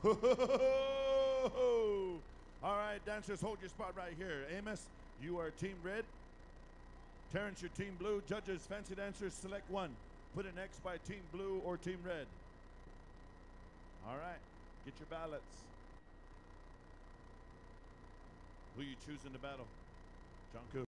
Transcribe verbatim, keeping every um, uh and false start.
All right, dancers, hold your spot right here. Amos, you are team red. Terrence, your team blue. Judges, fancy dancers, select one. Put an X by team blue or team red. All right, get your ballots. Who you choose in the battle? John Coo.